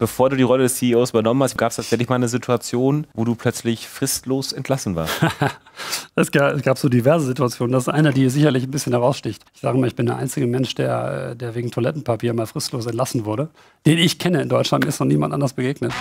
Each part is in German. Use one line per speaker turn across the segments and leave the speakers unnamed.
bevor du die Rolle des CEOs übernommen hast, gab es tatsächlich mal eine Situation, wo du plötzlich fristlos entlassen warst?
Es gab so diverse Situationen. Das ist eine, die sicherlich ein bisschen heraussticht. Ich sage mal, ich bin der einzige Mensch, der wegen Toilettenpapier mal fristlos entlassen wurde. Den ich kenne in Deutschland, ist noch niemand anders begegnet.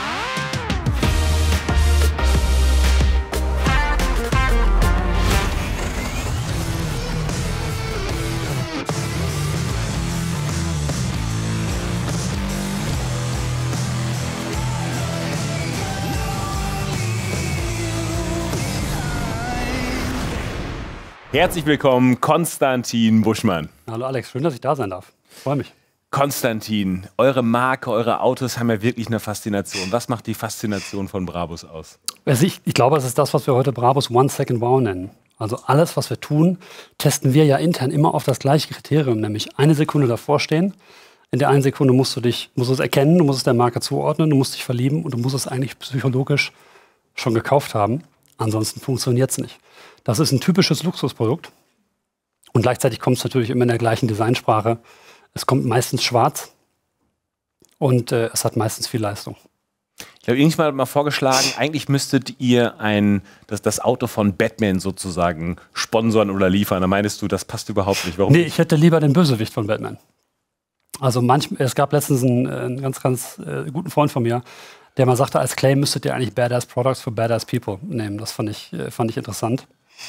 Herzlich willkommen, Konstantin Buschmann.
Hallo Alex, schön, dass ich da sein darf. Freue mich.
Konstantin, eure Marke, eure Autos haben ja wirklich eine Faszination. Was macht die Faszination von Brabus aus?
Ich glaube, es ist das, was wir heute Brabus One Second Wow nennen. Also alles, was wir tun, testen wir ja intern immer auf das gleiche Kriterium, nämlich eine Sekunde davor stehen. In der einen Sekunde musst du es erkennen, du musst es der Marke zuordnen, du musst dich verlieben und du musst es eigentlich psychologisch schon gekauft haben. Ansonsten funktioniert es nicht. Das ist ein typisches Luxusprodukt und gleichzeitig kommt es natürlich immer in der gleichen Designsprache. Es kommt meistens schwarz und es hat meistens viel Leistung.
Ich habe irgendwann mal vorgeschlagen, eigentlich müsstet ihr das Auto von Batman sozusagen sponsern oder liefern. Da meinst du, das passt überhaupt nicht. Warum?
Nee, ich hätte lieber den Bösewicht von Batman. Also es gab letztens einen ganz guten Freund von mir, der mal sagte, als Claim müsstet ihr eigentlich Badass Products for Badass People nehmen. Das fand ich interessant.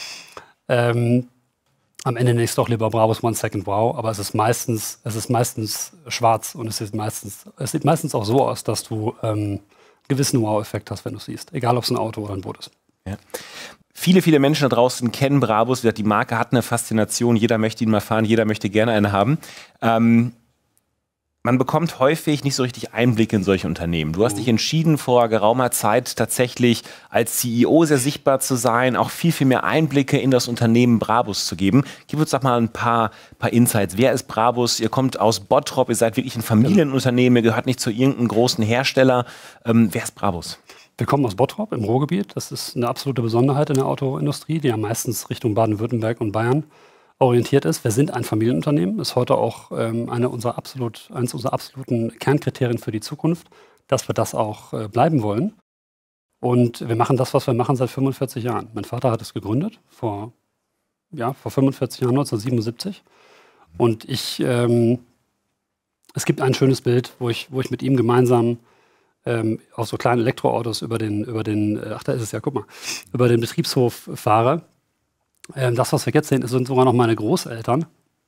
Am Ende nächstes doch lieber Brabus One Second Wow, aber es ist meistens schwarz und es sieht meistens auch so aus, dass du einen gewissen Wow-Effekt hast, wenn du es siehst. Egal, ob es ein Auto oder ein Boot ist.
Ja. Viele Menschen da draußen kennen Brabus. Die Marke hat eine Faszination. Jeder möchte ihn mal fahren, jeder möchte gerne eine haben. Man bekommt häufig nicht so richtig Einblicke in solche Unternehmen. Du hast dich entschieden, vor geraumer Zeit tatsächlich als CEO sehr sichtbar zu sein, auch viel mehr Einblicke in das Unternehmen Brabus zu geben. Gib uns doch mal ein paar Insights. Wer ist Brabus? Ihr kommt aus Bottrop, ihr seid wirklich ein Familienunternehmen, ihr gehört nicht zu irgendeinem großen Hersteller. Wer ist Brabus?
Wir kommen aus Bottrop im Ruhrgebiet. Das ist eine absolute Besonderheit in der Autoindustrie, die ja meistens Richtung Baden-Württemberg und Bayern orientiert ist. Wir sind ein Familienunternehmen, ist heute auch eines unserer absoluten Kernkriterien für die Zukunft, dass wir das auch bleiben wollen. Und wir machen das, was wir machen, seit 45 Jahren. Mein Vater hat es gegründet, vor 45 Jahren, 1977. Und es gibt ein schönes Bild, wo ich mit ihm gemeinsam auf so kleinen Elektroautos über den Betriebshof fahre. Das, was wir jetzt sehen, sind sogar noch meine Großeltern,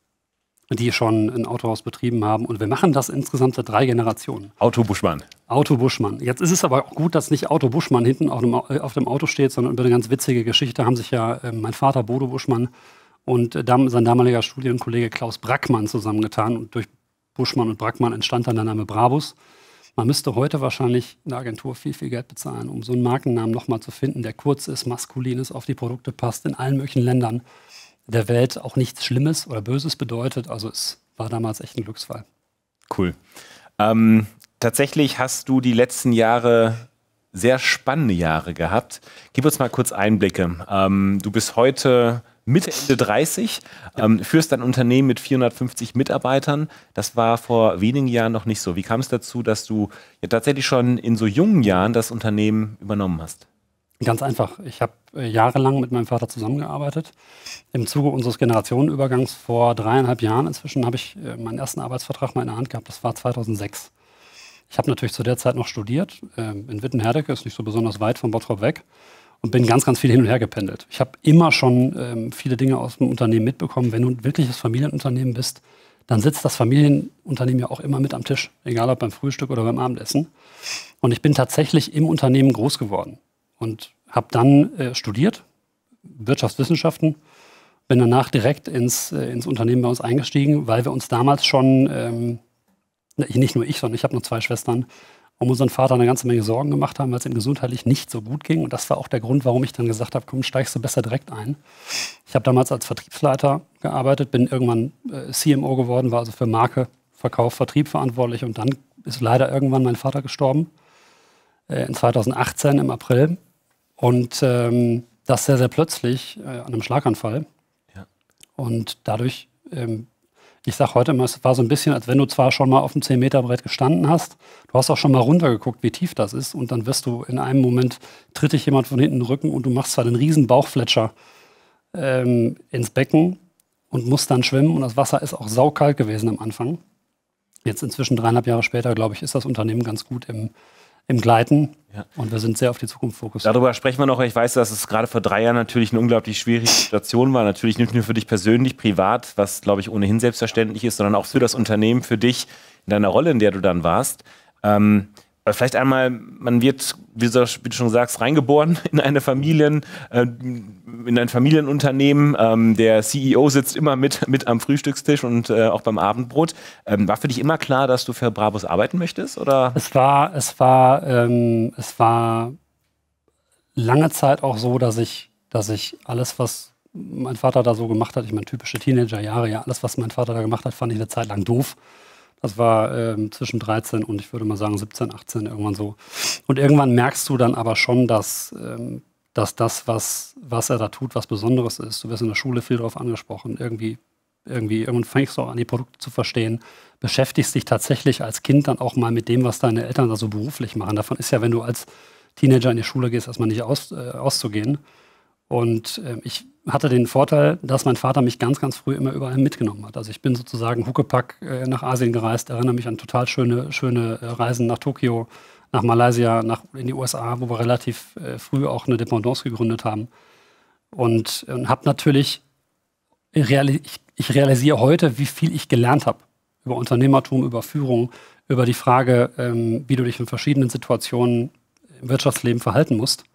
die schon ein Autohaus betrieben haben. Und wir machen das insgesamt seit 3 Generationen.
Auto Buschmann.
Auto Buschmann. Jetzt ist es aber auch gut, dass nicht Auto Buschmann hinten auf dem Auto steht, sondern über eine ganz witzige Geschichte haben sich ja mein Vater Bodo Buschmann und sein damaliger Studienkollege Klaus Brackmann zusammengetan. Und durch Buschmann und Brackmann entstand dann der Name Brabus. Man müsste heute wahrscheinlich eine Agentur viel Geld bezahlen, um so einen Markennamen nochmal zu finden, der kurz ist, maskulin ist, auf die Produkte passt, in allen möglichen Ländern der Welt auch nichts Schlimmes oder Böses bedeutet. Also es war damals echt ein Glücksfall.
Cool. Tatsächlich hast du die letzten Jahre sehr spannende Jahre gehabt. Gib uns mal kurz Einblicke. Du bist heute Mitte, Ende 30, führst ein Unternehmen mit 450 Mitarbeitern. Das war vor wenigen Jahren noch nicht so. Wie kam es dazu, dass du ja tatsächlich schon in so jungen Jahren das Unternehmen übernommen hast?
Ganz einfach. Ich habe jahrelang mit meinem Vater zusammengearbeitet. Im Zuge unseres Generationenübergangs vor 3,5 Jahren inzwischen habe ich meinen ersten Arbeitsvertrag mal in der Hand gehabt. Das war 2006. Ich habe natürlich zu der Zeit noch studiert. In Wittenherdecke, ist nicht so besonders weit von Bottrop weg. Und bin ganz viel hin und her gependelt. Ich habe immer schon viele Dinge aus dem Unternehmen mitbekommen. Wenn du ein wirkliches Familienunternehmen bist, dann sitzt das Familienunternehmen ja auch immer mit am Tisch. Egal ob beim Frühstück oder beim Abendessen. Und ich bin tatsächlich im Unternehmen groß geworden. Und habe dann studiert, Wirtschaftswissenschaften. Bin danach direkt ins Unternehmen bei uns eingestiegen, weil wir uns damals schon, nicht nur ich, sondern ich habe noch 2 Schwestern, um unseren Vater eine ganze Menge Sorgen gemacht haben, weil es ihm gesundheitlich nicht so gut ging. Und das war auch der Grund, warum ich dann gesagt habe, komm, steigst du besser direkt ein. Ich habe damals als Vertriebsleiter gearbeitet, bin irgendwann CMO geworden, war also für Marke, Verkauf, Vertrieb verantwortlich. Und dann ist leider irgendwann mein Vater gestorben, in 2018 im April. Und das sehr plötzlich an einem Schlaganfall. Ja. Und dadurch Ich sage heute immer, es war so ein bisschen, als wenn du zwar schon mal auf dem 10-Meter-Brett gestanden hast, du hast auch schon mal runtergeguckt, wie tief das ist und dann wirst du in einem Moment, tritt dich jemand von hinten in den Rücken und du machst zwar den riesen Bauchfletscher ins Becken und musst dann schwimmen und das Wasser ist auch saukalt gewesen am Anfang. Jetzt inzwischen 3,5 Jahre später, glaube ich, ist das Unternehmen ganz gut im Gleiten und wir sind sehr auf die Zukunft fokussiert.
Darüber sprechen wir noch. Ich weiß, dass es gerade vor 3 Jahren natürlich eine unglaublich schwierige Situation war. Natürlich nicht nur für dich persönlich, privat, was, glaube ich, ohnehin selbstverständlich ist, sondern auch für das Unternehmen, für dich in deiner Rolle, in der du dann warst. Vielleicht einmal, man wird, wie du schon sagst, reingeboren in ein Familienunternehmen. Der CEO sitzt immer mit am Frühstückstisch und auch beim Abendbrot. War für dich immer klar, dass du für Brabus arbeiten möchtest? Oder?
Es war lange Zeit auch so, dass ich alles, was mein Vater da so gemacht hat, ich meine, typische Teenagerjahre, ja, alles, was mein Vater da gemacht hat, fand ich eine Zeit lang doof. Das war zwischen 13 und ich würde mal sagen 17, 18, irgendwann so. Und irgendwann merkst du dann aber schon, dass das, was er da tut, was Besonderes ist. Du wirst in der Schule viel drauf angesprochen. Irgendwann fängst du auch an, die Produkte zu verstehen. Beschäftigst dich tatsächlich als Kind dann auch mal mit dem, was deine Eltern da so beruflich machen. Davon ist ja, wenn du als Teenager in die Schule gehst, erstmal nicht auszugehen. Und ich hatte den Vorteil, dass mein Vater mich ganz, ganz früh immer überall mitgenommen hat. Also ich bin sozusagen Huckepack nach Asien gereist, erinnere mich an total schöne Reisen nach Tokio, nach Malaysia, in die USA, wo wir relativ früh auch eine Dependance gegründet haben. Und habe natürlich, ich realisiere heute, wie viel ich gelernt habe über Unternehmertum, über Führung, über die Frage, wie du dich in verschiedenen Situationen im Wirtschaftsleben verhalten musst.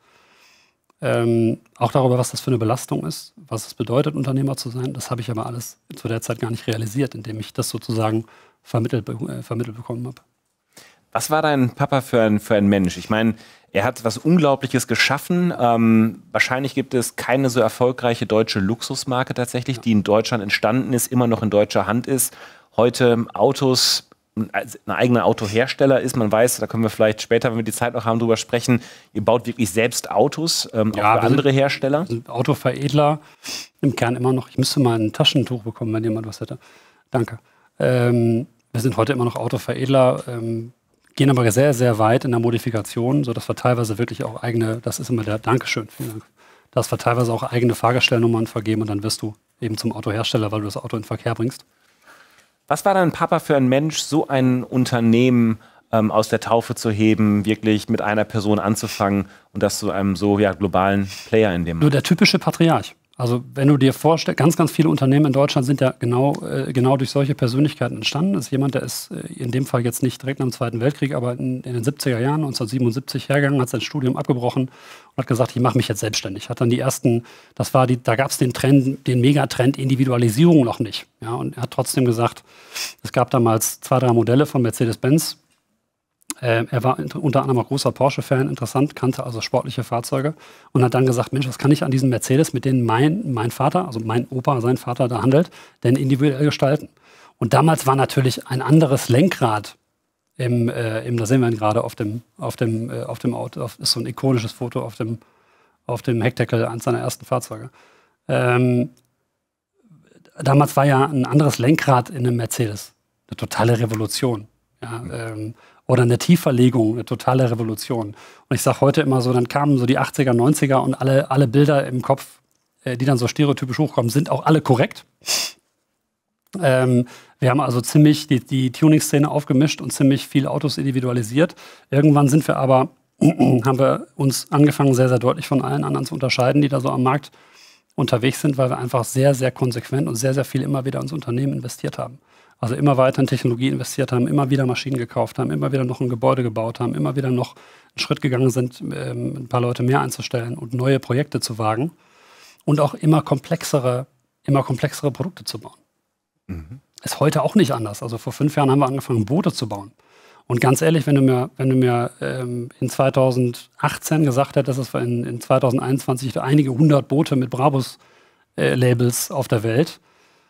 Auch darüber, was das für eine Belastung ist, was es bedeutet, Unternehmer zu sein. Das habe ich aber alles zu der Zeit gar nicht realisiert, indem ich das sozusagen vermittelt bekommen habe.
Was war dein Papa für ein Mensch? Ich meine, er hat was Unglaubliches geschaffen. Wahrscheinlich gibt es keine so erfolgreiche deutsche Luxusmarke tatsächlich, die in Deutschland entstanden ist, immer noch in deutscher Hand ist. Heute Autos, ein eigener Autohersteller ist. Man weiß, da können wir vielleicht später, wenn wir die Zeit noch haben, drüber sprechen, ihr baut wirklich selbst Autos, auch für andere Hersteller. Wir sind
Autoveredler, im Kern immer noch. Ich müsste mal ein Taschentuch bekommen, wenn jemand was hätte. Danke. Wir sind heute immer noch Autoveredler, gehen aber sehr, sehr weit in der Modifikation, sodass wir teilweise wirklich auch eigene, das ist immer der Dankeschön, vielen Dank, dass wir teilweise auch eigene Fahrgestellnummern vergeben und dann wirst du eben zum Autohersteller, weil du das Auto in den Verkehr bringst.
Was war dein Papa für ein Mensch, so ein Unternehmen aus der Taufe zu heben, wirklich mit einer Person anzufangen und das zu einem so globalen Player in dem?
Nur der typische Patriarch. Also wenn du dir vorstellst, ganz, ganz viele Unternehmen in Deutschland sind ja genau durch solche Persönlichkeiten entstanden. Das ist jemand, der ist in dem Fall jetzt nicht direkt nach dem Zweiten Weltkrieg, aber in den 70er Jahren, 1977 hergegangen, hat sein Studium abgebrochen und hat gesagt, ich mache mich jetzt selbstständig. Hat dann die ersten, da gab es den Megatrend Individualisierung noch nicht. Ja, und er hat trotzdem gesagt, es gab damals 2, 3 Modelle von Mercedes-Benz. Er war unter anderem auch großer Porsche-Fan, interessant, kannte also sportliche Fahrzeuge und hat dann gesagt, Mensch, was kann ich an diesen Mercedes, mit denen mein Vater, also mein Opa, sein Vater da handelt, denn individuell gestalten. Und damals war natürlich ein anderes Lenkrad da sehen wir ihn gerade auf dem Auto, ist so ein ikonisches Foto auf dem Heckdeckel eines seiner ersten Fahrzeuge. Damals war ja ein anderes Lenkrad in einem Mercedes eine totale Revolution. Ja, oder eine Tieferlegung, eine totale Revolution. Und ich sage heute immer so, dann kamen so die 80er, 90er und alle Bilder im Kopf, die dann so stereotypisch hochkommen, sind auch alle korrekt. Wir haben also ziemlich die Tuning-Szene aufgemischt und ziemlich viel Autos individualisiert. Irgendwann haben wir uns angefangen, sehr, sehr deutlich von allen anderen zu unterscheiden, die da so am Markt unterwegs sind, weil wir einfach sehr, sehr konsequent und sehr, sehr viel immer wieder ins Unternehmen investiert haben. Also immer weiter in Technologie investiert haben, immer wieder Maschinen gekauft haben, immer wieder noch ein Gebäude gebaut haben, immer wieder noch einen Schritt gegangen sind, ein paar Leute mehr einzustellen und neue Projekte zu wagen und auch immer komplexere Produkte zu bauen. Mhm. Ist heute auch nicht anders. Also vor 5 Jahren haben wir angefangen, Boote zu bauen. Und ganz ehrlich, wenn du mir in 2018 gesagt hättest, dass wir in 2021 einige 100 Boote mit Brabus-Labels auf der Welt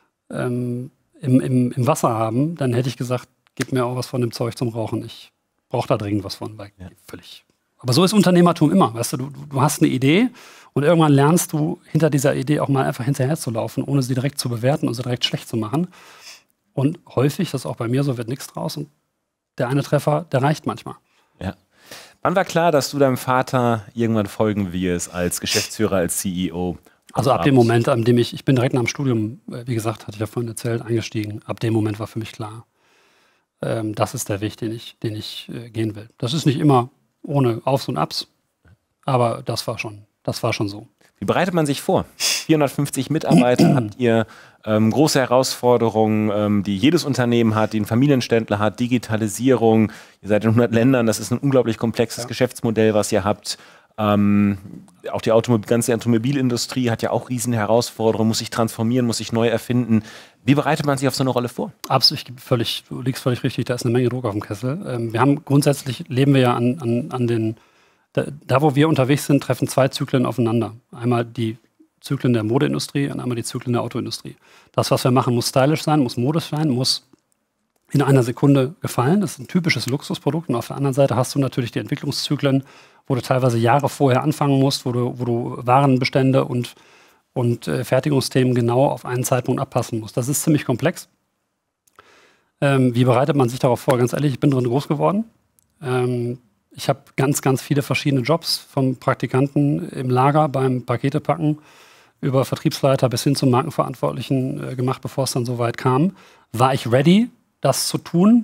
im Wasser haben, dann hätte ich gesagt, gib mir auch was von dem Zeug zum Rauchen. Ich brauche da dringend was von. Weil völlig. Aber so ist Unternehmertum immer. Weißt du hast eine Idee und irgendwann lernst du hinter dieser Idee auch mal einfach hinterher zu laufen, ohne sie direkt zu bewerten und sie direkt schlecht zu machen. Und häufig, das ist auch bei mir so, wird nichts draus. Und der eine Treffer, der reicht manchmal.
Ja. Wann war klar, dass du deinem Vater irgendwann folgen wirst als Geschäftsführer, als CEO?
Also ab dem Moment, an dem ich bin direkt nach dem Studium, wie gesagt, hatte ich ja vorhin erzählt, eingestiegen. Ab dem Moment war für mich klar, das ist der Weg, den ich gehen will. Das ist nicht immer ohne Aufs und Abs, aber das war schon so.
Wie bereitet man sich vor? 450 Mitarbeiter, habt ihr große Herausforderungen, die jedes Unternehmen hat, die ein Familienständler hat, Digitalisierung, ihr seid in 100 Ländern, das ist ein unglaublich komplexes Geschäftsmodell, was ihr habt. Auch die ganze Automobilindustrie hat ja auch riesen Herausforderungen, muss sich transformieren, muss sich neu erfinden. Wie bereitet man sich auf so eine Rolle vor?
Absolut, du liegst völlig richtig, da ist eine Menge Druck auf dem Kessel. Grundsätzlich leben wir ja an den, da wo wir unterwegs sind, treffen zwei Zyklen aufeinander. Einmal die Zyklen der Modeindustrie und einmal die Zyklen der Autoindustrie. Das, was wir machen, muss stylisch sein, muss modisch sein, muss in einer Sekunde gefallen. Das ist ein typisches Luxusprodukt. Und auf der anderen Seite hast du natürlich die Entwicklungszyklen, wo du teilweise Jahre vorher anfangen musst, wo du Warenbestände und Fertigungsthemen genau auf einen Zeitpunkt abpassen musst. Das ist ziemlich komplex. Wie bereitet man sich darauf vor? Ganz ehrlich, ich bin drin groß geworden. Ich habe ganz, ganz viele verschiedene Jobs, vom Praktikanten im Lager beim Paketepacken über Vertriebsleiter bis hin zum Markenverantwortlichen gemacht, bevor es dann so weit kam. War ich ready, das zu tun?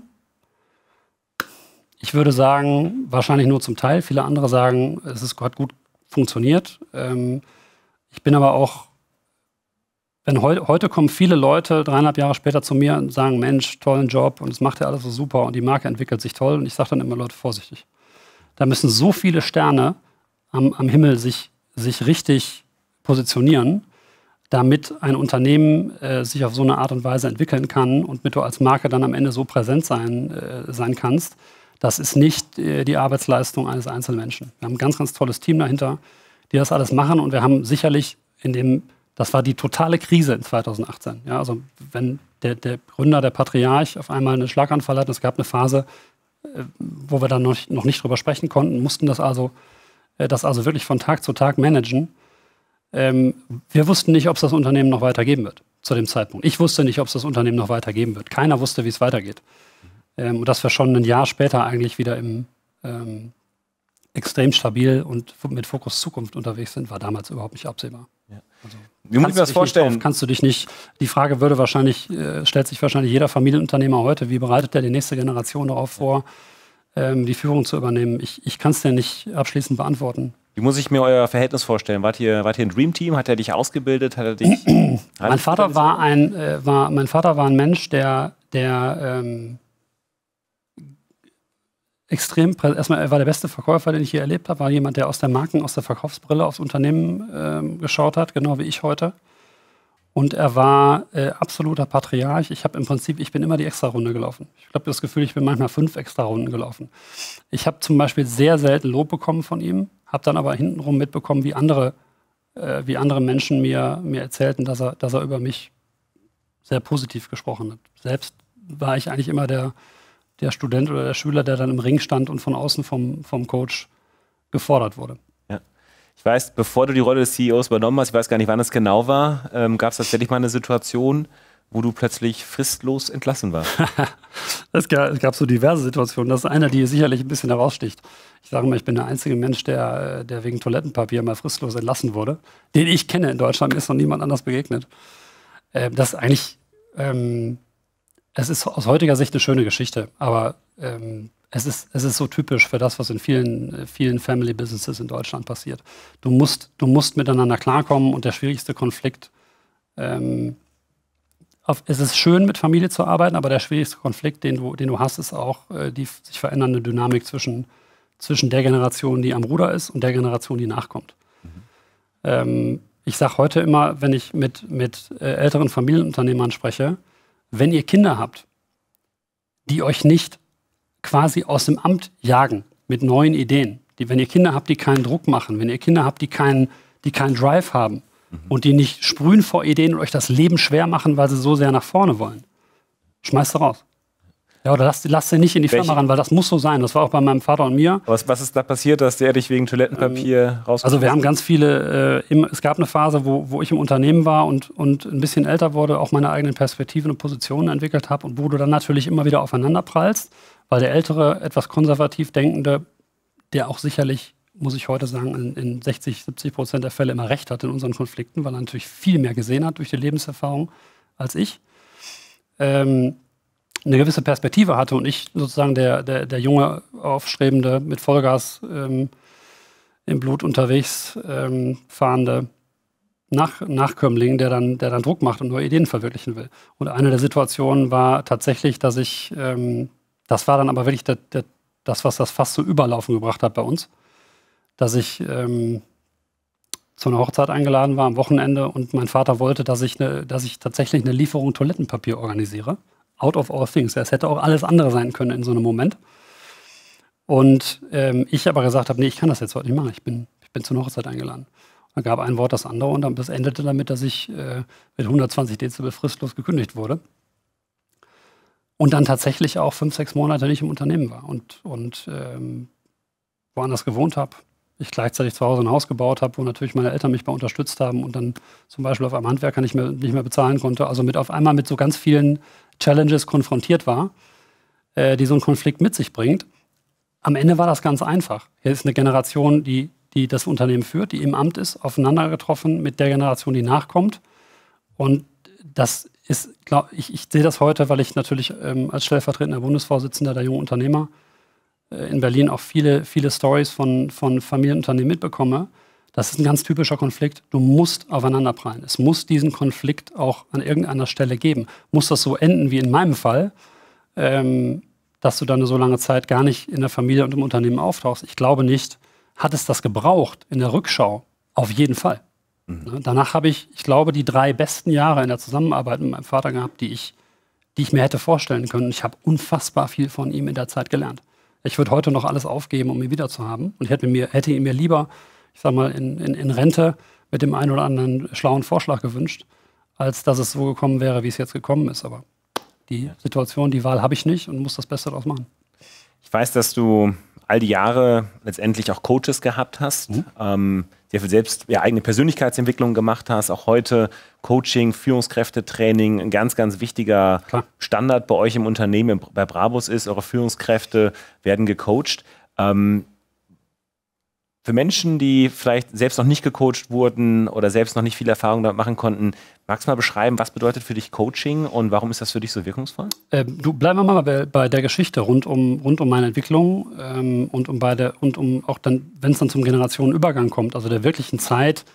Ich würde sagen, wahrscheinlich nur zum Teil. Viele andere sagen, hat gut funktioniert. Ich bin aber auch, heute kommen viele Leute 3,5 Jahre später zu mir und sagen, Mensch, tollen Job und es macht ja alles so super und die Marke entwickelt sich toll. Und ich sage dann immer, Leute, vorsichtig. Da müssen so viele Sterne am Himmel sich richtig positionieren, damit ein Unternehmen sich auf so eine Art und Weise entwickeln kann und mit du als Marke dann am Ende so präsent sein kannst. Das ist nicht die Arbeitsleistung eines einzelnen Menschen. Wir haben ein ganz, ganz tolles Team dahinter, die das alles machen. Und wir haben sicherlich das war die totale Krise in 2018. Ja, also wenn der Gründer, der Patriarch, auf einmal einen Schlaganfall hat, es gab eine Phase, wo wir dann noch nicht drüber sprechen konnten, mussten das also wirklich von Tag zu Tag managen. Wir wussten nicht, ob es das Unternehmen noch weitergeben wird zu dem Zeitpunkt. Ich wusste nicht, ob es das Unternehmen noch weitergeben wird. Keiner wusste, wie es weitergeht. Und dass wir schon ein Jahr später eigentlich wieder extrem stabil und mit Fokus Zukunft unterwegs sind, war damals überhaupt nicht absehbar. Ja. Also,
wie muss ich mir das vorstellen?
Kannst du dich nicht, die Frage stellt sich wahrscheinlich jeder Familienunternehmer heute, wie bereitet der die nächste Generation darauf vor, die Führung zu übernehmen? Ich kann es dir nicht abschließend beantworten.
Wie muss ich mir euer Verhältnis vorstellen? Wart ihr ein Dreamteam? Hat er dich ausgebildet?
Mein Vater war ein Mensch, der erstmal, er war der beste Verkäufer, den ich je erlebt habe, war jemand, der aus der Verkaufsbrille aufs Unternehmen geschaut hat, genau wie ich heute. Und er war absoluter Patriarch. Ich bin immer die Extra-Runde gelaufen. Ich habe das Gefühl, ich bin manchmal 5 Extra-Runden gelaufen. Ich habe zum Beispiel sehr selten Lob bekommen von ihm, habe dann aber hintenrum mitbekommen, wie andere Menschen mir erzählten, dass er über mich sehr positiv gesprochen hat. Selbst war ich eigentlich immer der Student oder der Schüler, der dann im Ring stand und von außen vom Coach gefordert wurde.
Ja. Ich weiß, bevor du die Rolle des CEOs übernommen hast, ich weiß gar nicht, wann es genau war, gab es tatsächlich mal eine Situation, wo du plötzlich fristlos entlassen warst.
Es gab so diverse Situationen. Das ist eine, die sicherlich ein bisschen heraussticht. Ich sage mal, ich bin der einzige Mensch, der wegen Toilettenpapier mal fristlos entlassen wurde. Den ich kenne in Deutschland, mir ist noch niemand anders begegnet. Das ist eigentlich... es ist aus heutiger Sicht eine schöne Geschichte, aber es ist so typisch für das, was in vielen Family Businesses in Deutschland passiert. Du musst miteinander klarkommen und der schwierigste Konflikt, es ist schön, mit Familie zu arbeiten, aber der schwierigste Konflikt, den du hast, ist auch die sich verändernde Dynamik zwischen der Generation, die am Ruder ist, und der Generation, die nachkommt. Ich sage heute immer, wenn ich mit älteren Familienunternehmern spreche, wenn ihr Kinder habt, die euch nicht quasi aus dem Amt jagen mit neuen Ideen, wenn ihr Kinder habt, die keinen Druck machen, wenn ihr Kinder habt, die keinen Drive haben und die nicht sprühen vor Ideen und euch das Leben schwer machen, weil sie so sehr nach vorne wollen, schmeißt sie raus. Ja, oder lass sie nicht in die Firma ran, weil das muss so sein. Das war auch bei meinem Vater und mir.
Was ist da passiert, dass der dich wegen Toilettenpapier rausgeschmissen hat?
Also wir haben ganz viele, es gab eine Phase, wo ich im Unternehmen war und ein bisschen älter wurde, auch meine eigenen Perspektiven und Positionen entwickelt habe und wo du dann natürlich immer wieder aufeinander prallst, weil der ältere, etwas konservativ Denkende, der auch sicherlich, muss ich heute sagen, in 60-70% der Fälle immer recht hat in unseren Konflikten, weil er natürlich viel mehr gesehen hat durch die Lebenserfahrung als ich, eine gewisse Perspektive hatte und ich sozusagen der junge, aufstrebende, mit Vollgas im Blut unterwegs fahrende Nachkömmling, der dann Druck macht und neue Ideen verwirklichen will. Und eine der Situationen war tatsächlich, dass ich, das war dann aber wirklich das, was das fast zum Überlaufen gebracht hat bei uns, dass ich zu einer Hochzeit eingeladen war am Wochenende und mein Vater wollte, dass ich tatsächlich eine Lieferung Toilettenpapier organisiere. Out of all things. Es hätte auch alles andere sein können in so einem Moment. Und ich aber gesagt habe, nee, ich kann das jetzt heute nicht machen. Ich bin zu einer Hochzeit eingeladen. Da gab ein Wort das andere und dann das endete damit, dass ich mit 120 Dezibel fristlos gekündigt wurde. Und dann tatsächlich auch 5-6 Monate nicht im Unternehmen war und woanders gewohnt habe. Ich gleichzeitig zu Hause ein Haus gebaut habe, wo natürlich meine Eltern mich bei unterstützt haben und dann zum Beispiel auf einem Handwerker nicht mehr bezahlen konnte. Also auf einmal mit so ganz vielen Challenges konfrontiert war, die so ein Konflikt mit sich bringt. Am Ende war das ganz einfach. Hier ist eine Generation, die das Unternehmen führt, die im Amt ist, aufeinander getroffen mit der Generation, die nachkommt. Und das ist, ich sehe das heute, weil ich natürlich als stellvertretender Bundesvorsitzender der jungen Unternehmer in Berlin auch viele Stories von Familienunternehmen mitbekomme. Das ist ein ganz typischer Konflikt. Du musst aufeinanderprallen. Es muss diesen Konflikt auch an irgendeiner Stelle geben. Muss das so enden wie in meinem Fall, dass du dann so lange Zeit gar nicht in der Familie und im Unternehmen auftauchst? Ich glaube nicht. Hat es das gebraucht in der Rückschau? Auf jeden Fall. Mhm. Danach habe ich glaube, die 3 besten Jahre in der Zusammenarbeit mit meinem Vater gehabt, die ich mir hätte vorstellen können. Ich habe unfassbar viel von ihm in der Zeit gelernt. Ich würde heute noch alles aufgeben, um ihn wieder zu haben. Und ich hätte ihn mir lieber, ich sag mal, in Rente mit dem einen oder anderen schlauen Vorschlag gewünscht, als dass es so gekommen wäre, wie es jetzt gekommen ist. Aber die Situation, die Wahl habe ich nicht und muss das Beste daraus machen.
Ich weiß, dass du all die Jahre letztendlich auch Coaches gehabt hast, sehr viel selbst eigene Persönlichkeitsentwicklung gemacht hast, auch heute Coaching, Führungskräftetraining, ein ganz, ganz wichtiger Standard bei euch im Unternehmen, bei Brabus ist, eure Führungskräfte werden gecoacht. Für Menschen, die vielleicht selbst noch nicht gecoacht wurden oder selbst noch nicht viel Erfahrung damit machen konnten, magst du mal beschreiben, was bedeutet für dich Coaching und warum ist das für dich so wirkungsvoll?
Bleiben wir mal bei der Geschichte rund um meine Entwicklung und um auch dann, wenn es dann zum Generationenübergang kommt, also der wirklichen Zeit,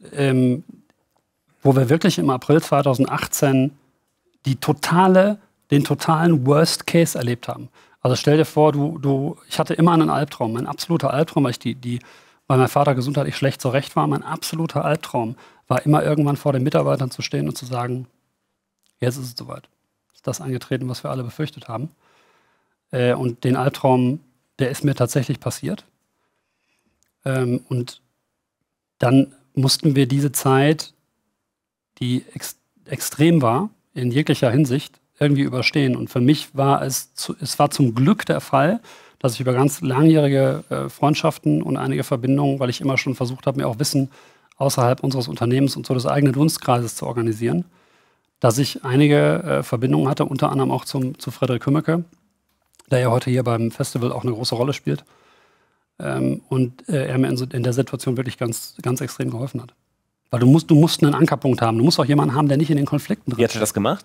wo wir wirklich im April 2018 den totalen Worst Case erlebt haben. Also stell dir vor, ich hatte immer einen Albtraum, mein absoluter Albtraum, weil weil mein Vater gesundheitlich schlecht zurecht war, mein absoluter Albtraum war immer irgendwann vor den Mitarbeitern zu stehen und zu sagen, jetzt ist es soweit. Ist das eingetreten, was wir alle befürchtet haben. Und den Albtraum, der ist mir tatsächlich passiert. Und dann mussten wir diese Zeit, die extrem war, in jeglicher Hinsicht, irgendwie überstehen. Und für mich war es war zum Glück der Fall, dass ich über ganz langjährige Freundschaften und einige Verbindungen, weil ich immer schon versucht habe, mir auch Wissen außerhalb unseres Unternehmens und so des eigenen Dunstkreises zu organisieren, dass ich einige Verbindungen hatte, unter anderem auch zu Frederik Kümmeke, der ja heute hier beim Festival auch eine große Rolle spielt. Und er mir in der Situation wirklich ganz, ganz extrem geholfen hat. Weil du musst einen Ankerpunkt haben. Du musst auch jemanden haben, der nicht in den Konflikten drin ist.
Wie hat er das gemacht?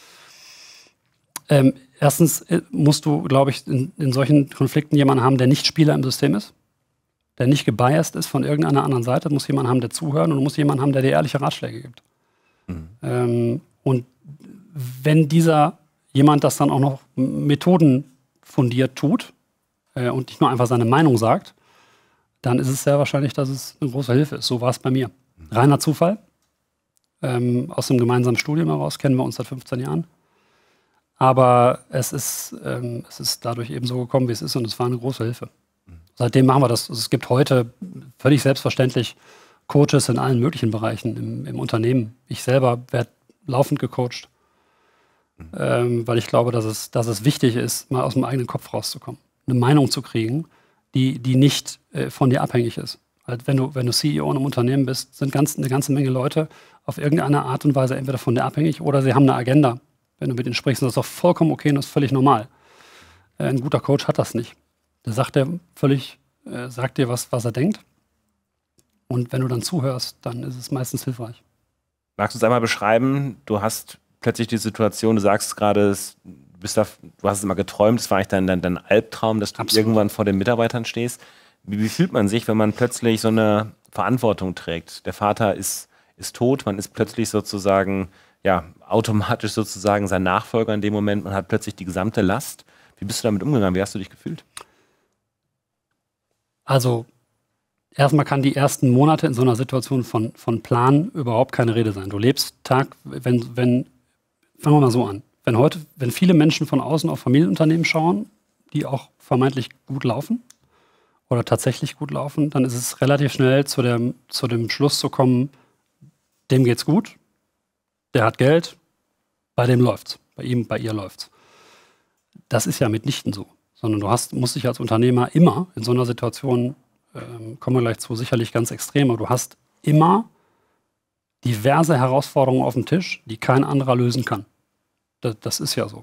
Erstens musst du, glaube ich, in solchen Konflikten jemanden haben, der nicht Spieler im System ist, der nicht gebiased ist von irgendeiner anderen Seite. Du musst jemanden haben, der zuhört und du musst jemanden haben, der dir ehrliche Ratschläge gibt. Mhm. Und wenn dieser jemand das dann auch noch methodenfundiert tut und nicht nur einfach seine Meinung sagt, dann ist es sehr wahrscheinlich, dass es eine große Hilfe ist. So war es bei mir. Reiner Zufall. Aus dem gemeinsamen Studium heraus kennen wir uns seit 15 Jahren. Aber es ist dadurch eben so gekommen, wie es ist, und es war eine große Hilfe. Seitdem machen wir das. Es gibt heute völlig selbstverständlich Coaches in allen möglichen Bereichen im Unternehmen. Ich selber werde laufend gecoacht. weil ich glaube, dass es wichtig ist, mal aus dem eigenen Kopf rauszukommen. Eine Meinung zu kriegen, die nicht von dir abhängig ist. Also wenn du CEO in einem Unternehmen bist, sind eine ganze Menge Leute auf irgendeine Art und Weise entweder von dir abhängig oder sie haben eine Agenda. Wenn du mit ihnen sprichst, das ist doch vollkommen okay und das ist völlig normal. Ein guter Coach hat das nicht. Der sagt dir was er denkt. Und wenn du dann zuhörst, dann ist es meistens hilfreich.
Magst du uns einmal beschreiben, du hast plötzlich die Situation, du sagst gerade, du hast es immer geträumt, es war eigentlich dein Albtraum, dass du irgendwann vor den Mitarbeitern stehst. Wie fühlt man sich, wenn man plötzlich so eine Verantwortung trägt? Der Vater ist tot, man ist plötzlich sozusagen, ja, automatisch sozusagen sein Nachfolger in dem Moment, man hat plötzlich die gesamte Last. Wie bist du damit umgegangen? Wie hast du dich gefühlt?
Also, erstmal kann die ersten Monate in so einer Situation von Plan überhaupt keine Rede sein. Du lebst fangen wir mal so an. Wenn viele Menschen von außen auf Familienunternehmen schauen, die auch vermeintlich gut laufen oder tatsächlich gut laufen, dann ist es relativ schnell zu dem Schluss zu kommen, dem geht's gut, der hat Geld, bei dem läuft's, bei ihm, bei ihr läuft's. Das ist ja mitnichten so, sondern musst dich als Unternehmer immer in so einer Situation, kommen wir gleich zu, sicherlich ganz extrem, aber du hast immer diverse Herausforderungen auf dem Tisch, die kein anderer lösen kann. Das ist ja so.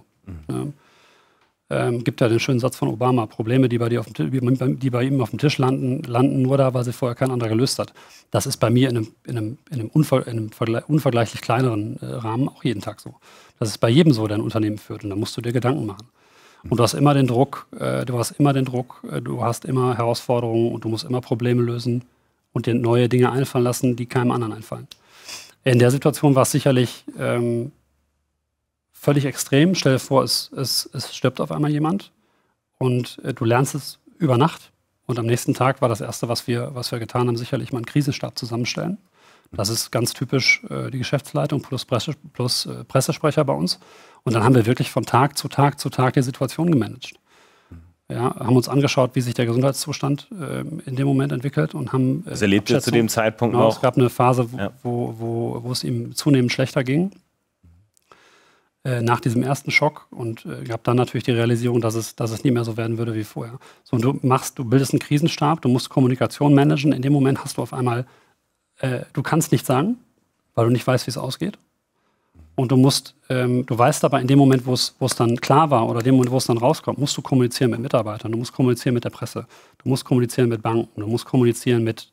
Gibt ja den schönen Satz von Obama, Probleme, die bei ihm auf dem Tisch landen nur da, weil sie vorher kein anderer gelöst hat. Das ist bei mir in einem unvergleichlich kleineren Rahmen auch jeden Tag so. Das ist bei jedem so, der ein Unternehmen führt. Und da musst du dir Gedanken machen. Und du hast immer den Druck, du hast immer Herausforderungen und du musst immer Probleme lösen und dir neue Dinge einfallen lassen, die keinem anderen einfallen. In der Situation war es sicherlich völlig extrem. Stell dir vor, es stirbt auf einmal jemand und du lernst es über Nacht. Und am nächsten Tag war das Erste, was wir getan haben, sicherlich mal einen Krisenstab zusammenstellen. Das ist ganz typisch die Geschäftsleitung plus Pressesprecher bei uns. Und dann haben wir wirklich von Tag zu Tag die Situation gemanagt. Ja, haben uns angeschaut, wie sich der Gesundheitszustand in dem Moment entwickelt und haben
das erlebt ihr zu dem Zeitpunkt noch?
Es gab eine Phase, wo es ihm zunehmend schlechter ging. Nach diesem ersten Schock und gab dann natürlich die Realisierung, dass es nie mehr so werden würde wie vorher. So, und du bildest einen Krisenstab, du musst Kommunikation managen. In dem Moment hast du auf einmal, du kannst nichts sagen, weil du nicht weißt, wie es ausgeht. Und du weißt aber in dem Moment, wo es dann klar war oder in dem Moment, wo es dann rauskommt, musst du kommunizieren mit Mitarbeitern, du musst kommunizieren mit der Presse, du musst kommunizieren mit Banken, du musst kommunizieren mit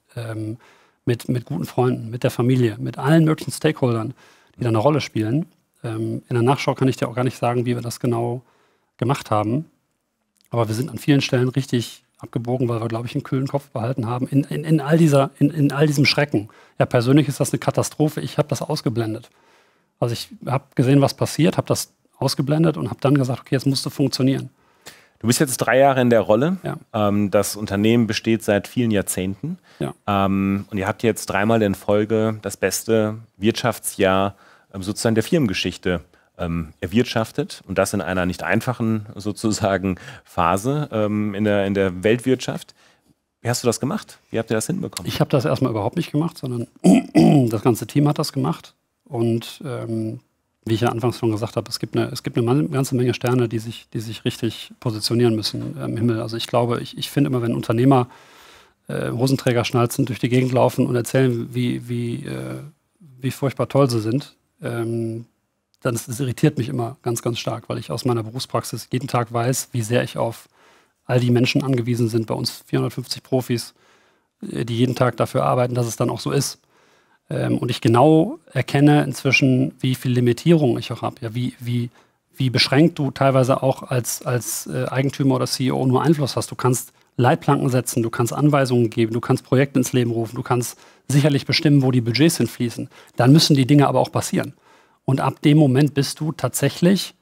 guten Freunden, mit der Familie, mit allen möglichen Stakeholdern, die da eine Rolle spielen. In der Nachschau kann ich dir auch gar nicht sagen, wie wir das genau gemacht haben. Aber wir sind an vielen Stellen richtig abgebogen, weil wir, glaube ich, einen kühlen Kopf behalten haben in all diesem Schrecken. Ja, persönlich ist das eine Katastrophe. Ich habe das ausgeblendet. Also ich habe gesehen, was passiert, habe das ausgeblendet und habe dann gesagt, okay, jetzt musste funktionieren.
Du bist jetzt 3 Jahre in der Rolle.
Ja.
Das Unternehmen besteht seit vielen Jahrzehnten.
Ja.
Und ihr habt jetzt 3-mal in Folge das beste Wirtschaftsjahr sozusagen der Firmengeschichte erwirtschaftet und das in einer nicht einfachen sozusagen Phase in der Weltwirtschaft. Wie hast du das gemacht? Wie habt ihr das hinbekommen?
Ich habe das erstmal überhaupt nicht gemacht, sondern das ganze Team hat das gemacht. Und wie ich ja anfangs schon gesagt habe, es gibt eine ganze Menge Sterne, die sich richtig positionieren müssen im Himmel. Also ich glaube, ich finde immer, wenn Unternehmer Hosenträger schnalzen, durch die Gegend laufen und erzählen, wie furchtbar toll sie sind, dann das irritiert mich immer ganz, ganz stark, weil ich aus meiner Berufspraxis jeden Tag weiß, wie sehr ich auf all die Menschen angewiesen sind. Bei uns 450 Profis, die jeden Tag dafür arbeiten, dass es dann auch so ist. Und ich genau erkenne inzwischen, wie viel Limitierung ich auch habe. Ja, wie beschränkt du teilweise auch als Eigentümer oder CEO nur Einfluss hast. Du kannst Leitplanken setzen, du kannst Anweisungen geben, du kannst Projekte ins Leben rufen, du kannst sicherlich bestimmen, wo die Budgets hinfließen. Dann müssen die Dinge aber auch passieren. Und ab dem Moment bist du tatsächlich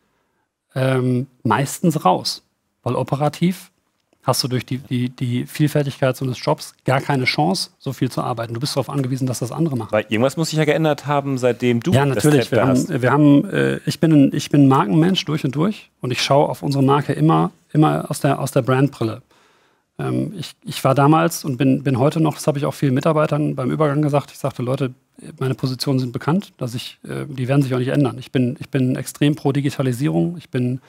meistens raus. Weil operativ hast du durch die Vielfältigkeit so des Jobs gar keine Chance, so viel zu arbeiten. Du bist darauf angewiesen, dass das andere machen.
Weil irgendwas muss sich ja geändert haben, seitdem du
das Zepter hast. Ich bin ein Markenmensch durch und ich schaue auf unsere Marke immer aus der Brandbrille. Ich war damals und bin heute noch, das habe ich auch vielen Mitarbeitern beim Übergang gesagt, ich sagte, Leute, meine Positionen sind bekannt, die werden sich auch nicht ändern. Ich bin extrem pro Digitalisierung, ich bin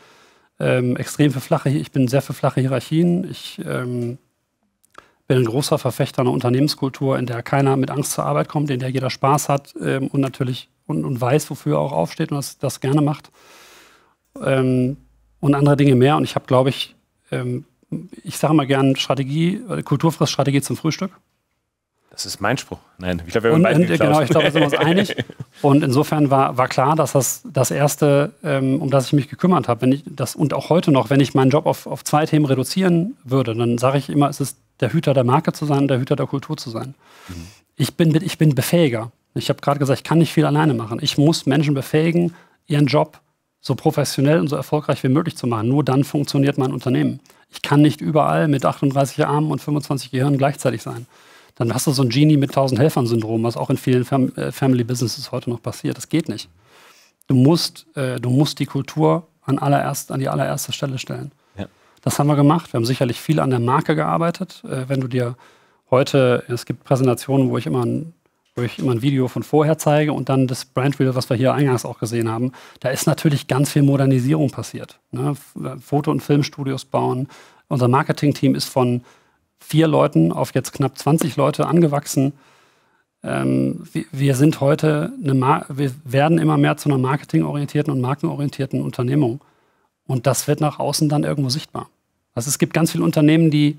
sehr für flache Hierarchien, ich bin ein großer Verfechter einer Unternehmenskultur, in der keiner mit Angst zur Arbeit kommt, in der jeder Spaß hat und natürlich und weiß, wofür er auch aufsteht und das gerne macht. Und andere Dinge mehr. Und ich habe, glaube ich sage mal gern Kultur frisst Strategie zum Frühstück.
Das ist mein Spruch. Nein, ich glaube, wir haben beide geklaut.
Genau, ich glaube, da sind wir uns einig. Und insofern war klar, dass das Erste, um das ich mich gekümmert habe, und auch heute noch, wenn ich meinen Job auf 2 Themen reduzieren würde, dann sage ich immer, es ist der Hüter der Marke zu sein und der Hüter der Kultur zu sein. Mhm. Ich bin Befähiger. Ich habe gerade gesagt, ich kann nicht viel alleine machen. Ich muss Menschen befähigen, ihren Job so professionell und so erfolgreich wie möglich zu machen. Nur dann funktioniert mein Unternehmen. Ich kann nicht überall mit 38 Armen und 25 Gehirnen gleichzeitig sein. Dann hast du so ein Genie mit 1000 Helfern-Syndrom, was auch in vielen Family Businesses heute noch passiert. Das geht nicht. Du musst die Kultur an die allererste Stelle stellen. Ja. Das haben wir gemacht. Wir haben sicherlich viel an der Marke gearbeitet. Wenn du dir heute, es gibt Präsentationen, wo ich immer ein Video von vorher zeige und dann das Brandreel, was wir hier eingangs auch gesehen haben, da ist natürlich ganz viel Modernisierung passiert. Ne? Foto- und Filmstudios bauen. Unser Marketing-Team ist von 4 Leuten auf jetzt knapp 20 Leute angewachsen. Wir sind heute wir werden immer mehr zu einer marketingorientierten und markenorientierten Unternehmung. Und das wird nach außen dann irgendwo sichtbar. Also es gibt ganz viele Unternehmen, die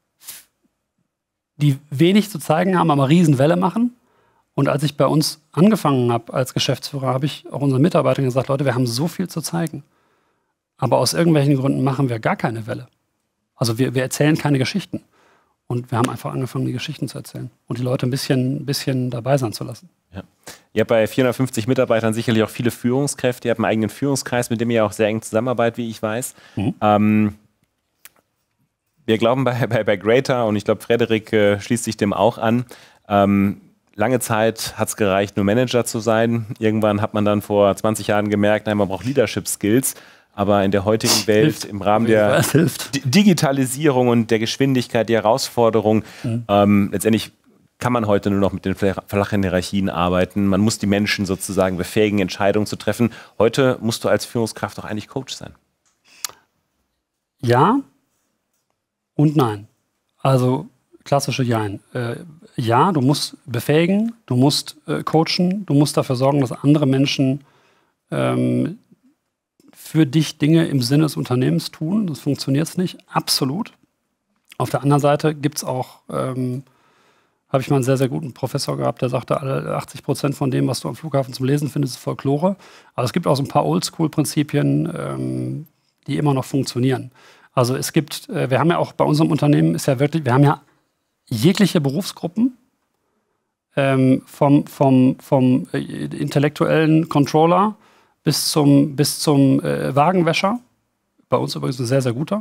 wenig zu zeigen haben, aber Riesenwelle machen. Und als ich bei uns angefangen habe als Geschäftsführer, habe ich auch unseren Mitarbeitern gesagt, Leute, wir haben so viel zu zeigen. Aber aus irgendwelchen Gründen machen wir gar keine Welle. Also wir erzählen keine Geschichten. Und wir haben einfach angefangen, die Geschichten zu erzählen und die Leute ein bisschen dabei sein zu lassen.
Ja. Ihr habt bei 450 Mitarbeitern sicherlich auch viele Führungskräfte. Ihr habt einen eigenen Führungskreis, mit dem ihr auch sehr eng zusammenarbeitet, wie ich weiß. Mhm. Wir glauben bei Greater, und ich glaube, Frederik schließt sich dem auch an, lange Zeit hat es gereicht, nur Manager zu sein. Irgendwann hat man dann vor 20 Jahren gemerkt, nein, man braucht Leadership-Skills. Aber in der heutigen Welt, im Rahmen der Digitalisierung und der Geschwindigkeit, die Herausforderung, letztendlich kann man heute nur noch mit den flachen Hierarchien arbeiten. Man muss die Menschen sozusagen befähigen, Entscheidungen zu treffen. Heute musst du als Führungskraft auch eigentlich Coach sein.
Ja und nein. Also klassische Jein. Ja, du musst befähigen, du musst coachen, du musst dafür sorgen, dass andere Menschen für dich Dinge im Sinne des Unternehmens tun. Das funktioniert nicht. Absolut. Auf der anderen Seite gibt es auch, habe ich mal einen sehr, sehr guten Professor gehabt, der sagte, 80% von dem, was du am Flughafen zum Lesen findest, ist Folklore. Aber es gibt auch so ein paar Oldschool-Prinzipien, die immer noch funktionieren. Also es gibt, wir haben ja auch bei unserem Unternehmen, wir haben ja jegliche Berufsgruppen, vom intellektuellen Controller bis zum Wagenwäscher. Bei uns übrigens ein sehr, sehr guter.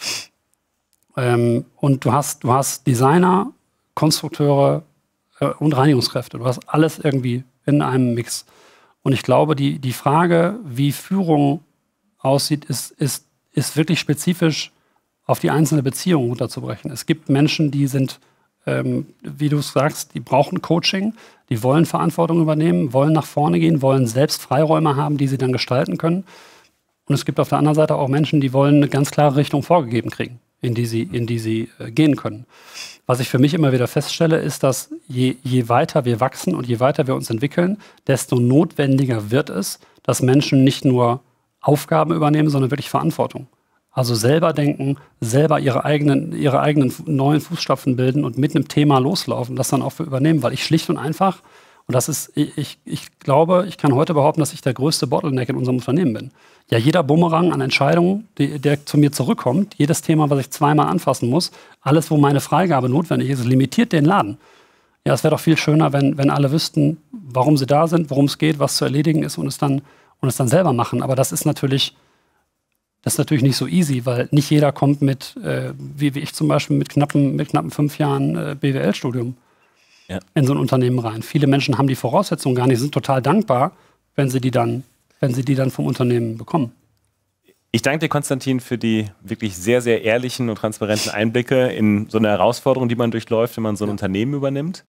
Und du hast Designer, Konstrukteure und Reinigungskräfte. Du hast alles irgendwie in einem Mix. Und ich glaube, die Frage, wie Führung aussieht, ist wirklich spezifisch auf die einzelne Beziehung runterzubrechen. Es gibt Menschen, die sind, wie du sagst, die brauchen Coaching, die wollen Verantwortung übernehmen, wollen nach vorne gehen, wollen selbst Freiräume haben, die sie dann gestalten können. Und es gibt auf der anderen Seite auch Menschen, die wollen eine ganz klare Richtung vorgegeben kriegen, in die sie gehen können. Was ich für mich immer wieder feststelle, ist, dass je weiter wir wachsen und je weiter wir uns entwickeln, desto notwendiger wird es, dass Menschen nicht nur Aufgaben übernehmen, sondern wirklich Verantwortung. Also selber denken, selber ihre eigenen neuen Fußstapfen bilden und mit einem Thema loslaufen, das dann auch für übernehmen, weil ich schlicht und einfach, und das ist, ich glaube, ich kann heute behaupten, dass ich der größte Bottleneck in unserem Unternehmen bin. Ja, jeder Bumerang an Entscheidungen, der zu mir zurückkommt, jedes Thema, was ich zweimal anfassen muss, alles, wo meine Freigabe notwendig ist, limitiert den Laden. Ja, es wäre doch viel schöner, wenn alle wüssten, warum sie da sind, worum es geht, was zu erledigen ist und es dann selber machen. Aber das ist natürlich nicht so easy, weil nicht jeder kommt mit, wie ich zum Beispiel, mit knappen 5 Jahren BWL-Studium in so ein Unternehmen rein. Viele Menschen haben die Voraussetzungen gar nicht, sind total dankbar, wenn sie die dann vom Unternehmen bekommen.
Ich danke dir, Konstantin, für die wirklich sehr, sehr ehrlichen und transparenten Einblicke in so eine Herausforderung, die man durchläuft, wenn man so ein Unternehmen übernimmt.